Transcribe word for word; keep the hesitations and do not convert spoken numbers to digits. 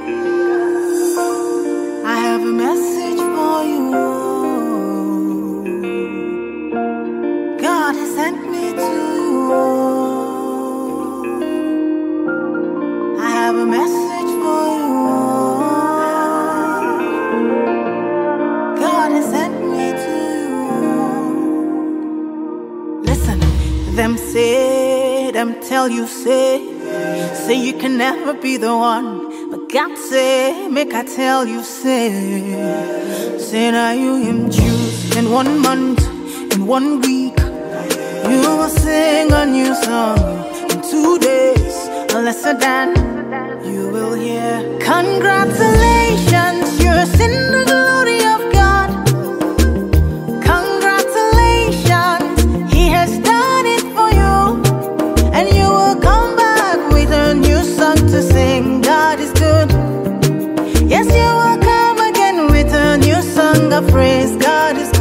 I have a message for you. God has sent me to you. I have a message for you. God has sent me to you. Listen, them say, them tell you say, say you can never be the one. But God say, make I tell you, say, say now you him choose. In one month, in one week, you will sing a new song. In two days, a lesser than, you will hear. Congratulations, you're in the glory of God. Congratulations, He has done it for you. And you will come back with a new song to sing. God is good. Yes, you will come again with a new song of praise. God is good.